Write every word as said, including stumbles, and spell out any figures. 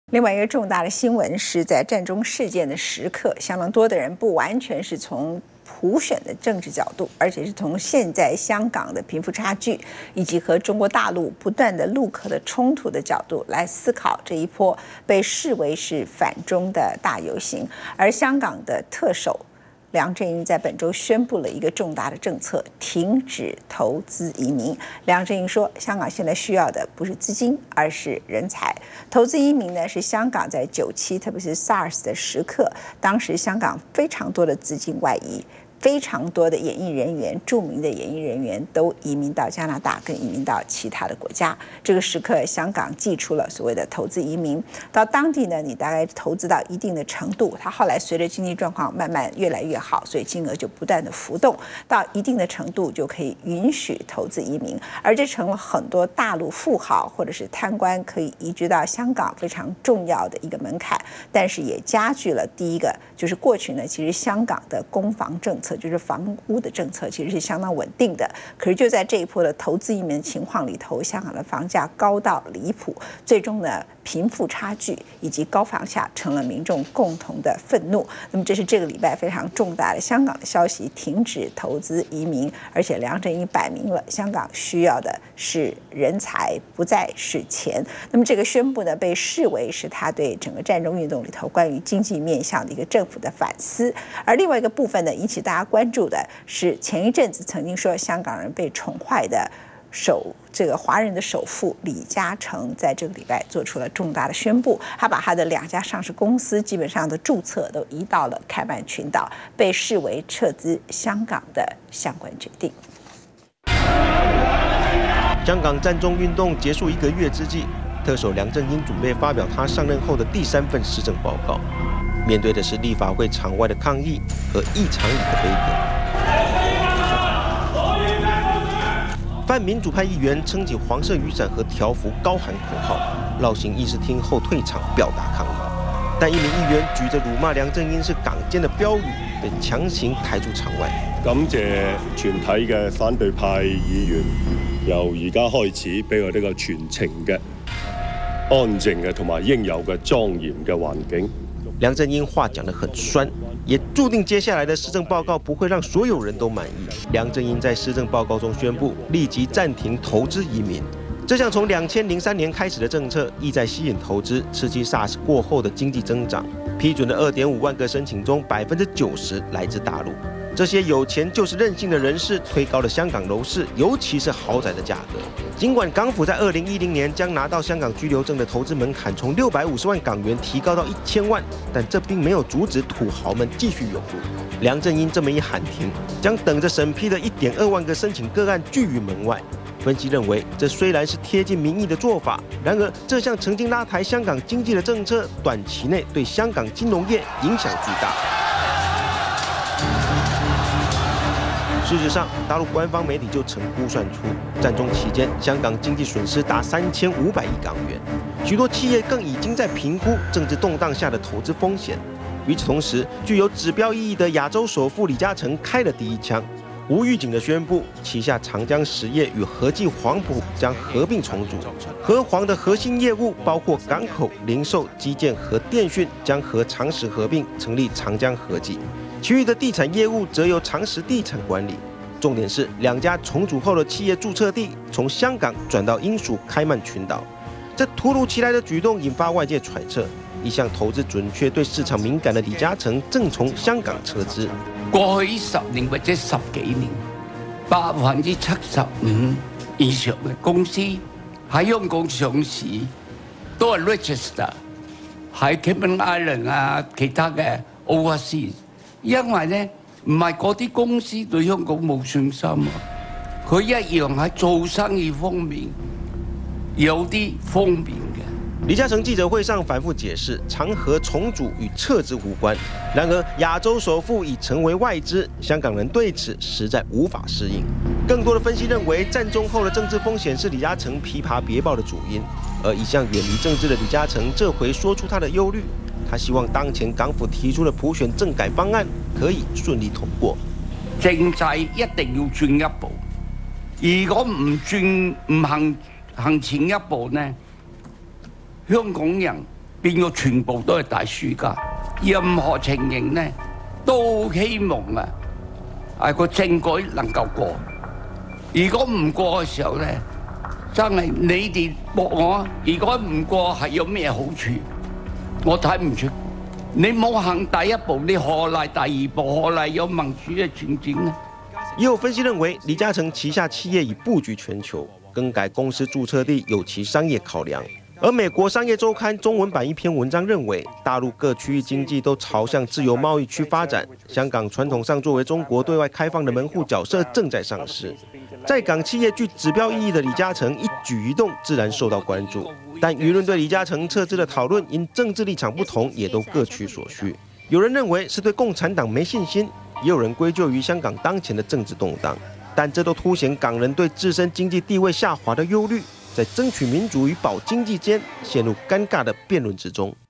另外一个重大的新闻是在战中事件的时刻，相当多的人不完全是从普选的政治角度，而且是从现在香港的贫富差距以及和中国大陆不断的陆客的冲突的角度来思考这一波被视为是反中的大游行。而香港的特首梁振英在本周宣布了一个重大的政策，停止投资移民。梁振英说，香港现在需要的不是资金，而是人才。投资移民呢，是香港在九七，特别是 SARS 的时刻，当时香港非常多的资金外移。非常多的演艺人员，著名的演艺人员都移民到加拿大，跟移民到其他的国家。这个时刻，香港祭出了所谓的投资移民。到当地呢，你大概投资到一定的程度，它后来随着经济状况慢慢越来越好，所以金额就不断的浮动，到一定的程度就可以允许投资移民。而这成了很多大陆富豪或者是贪官可以移居到香港非常重要的一个门槛，但是也加剧了第一个，就是过去呢，其实香港的公房政策。就是房屋的政策其实是相当稳定的，可是就在这一波的投资移民情况里头，香港的房价高到离谱，最终呢，贫富差距以及高房价成了民众共同的愤怒。那么这是这个礼拜非常重大的香港的消息，停止投资移民，而且梁振英摆明了，香港需要的是人才，不再是钱。那么这个宣布呢，被视为是他对整个战争运动里头关于经济面向的一个政府的反思。而另外一个部分呢，引起大家关注的是前一阵子曾经说香港人被宠坏的首这个华人的首富李嘉诚，在这个礼拜做出了重大的宣布，他把他的两家上市公司基本上的注册都移到了开曼群岛，被视为撤资香港的相关决定。 香港战中运动结束一个月之际，特首梁振英准备发表他上任后的第三份施政报告。面对的是立法会场外的抗议和议场里的杯葛，泛民主派议员撑起黄色雨伞和条幅，高喊口号，绕行议事厅后退场表达抗议。但一名议员举着辱骂梁振英是港奸的標語，被強行抬出場外。 感謝全體嘅反對派議員，由而家開始俾我呢個全程嘅安靜嘅同埋應有嘅莊嚴嘅環境。 梁振英话讲得很酸，也注定接下来的施政报告不会让所有人都满意。梁振英在施政报告中宣布立即暂停投资移民，这项从两千零三年开始的政策，意在吸引投资，刺激 SARS 过后的经济增长。批准的二点五万个申请中，百分之九十来自大陆。这些有钱就是任性的人士，推高了香港楼市，尤其是豪宅的价格。尽管港府在二零一零年将拿到香港居留证的投资门槛从六百五十万港元提高到一千万，但这并没有阻止土豪们继续涌入。梁振英这么一喊停，将等着审批的一点二万个申请个案拒于门外。分析认为，这虽然是贴近民意的做法，然而这项曾经拉抬香港经济的政策，短期内对香港金融业影响巨大。事实上，大陆官方媒体就曾估算出，战中期间香港经济损失达三千五百亿港元，许多企业更已经在评估政治动荡下的投资风险。与此同时，具有指标意义的亚洲首富李嘉诚开了第一枪，无预警地宣布旗下长江实业与和记黄埔将合并重组，和黄的核心业务包括港口、零售、基建和电讯，将和长实合并，成立长江和记。其余的地产业务则由长实地产管理。重点是，两家重组后的企业注册地从香港转到英属开曼群岛。这突如其来的举动引发外界揣测，一向投资准确、对市场敏感的李嘉诚正從香港撤資。 過去十年或者十幾年，百分之七十五以上嘅公司喺香港上市，都係 register 喺 Cayman Island 啊，其他嘅 overseas。因為咧，唔係嗰啲公司對香港冇信心啊，佢一樣喺做生意方面有啲方便嘅。 李嘉诚记者会上反复解释，长和重组与撤资无关。然而，亚洲首富已成为外资，香港人对此实在无法适应。更多的分析认为，战中后的政治风险是李嘉诚琵琶别抱的主因。而一向远离政治的李嘉诚，这回说出他的忧虑。他希望当前港府提出的普選政改方案可以順利通過。 政制一定要轉一步，如果唔轉唔行行前一步呢，香港人變咗全部都係大輸家。任何情形呢，都希望啊，係個政改能夠過。如果唔過嘅時候呢，真係你哋駁我，如果唔過係有咩好處？我睇唔出。你冇行第一步，你何來第二步？何來有民主嘅前景呢？ 也有分析認為，李嘉誠旗下企業已布局全球，更改公司註冊地有其商業考量。而美國商業週刊中文版一篇文章認為，大陸各區域經濟都朝向自由貿易區發展，香港傳統上作為中國對外開放的門戶角色正在上市。在港企業具指標意義的李嘉誠一舉一動自然受到關注，但輿論對李嘉誠撤資的討論因政治立場不同，也都各取所需。有人認為是對共產黨沒信心，也有人歸咎於香港當前的政治動盪，但這都凸顯港人對自身經濟地位下滑的憂慮，在爭取民主與保經濟間陷入尷尬的辯論之中。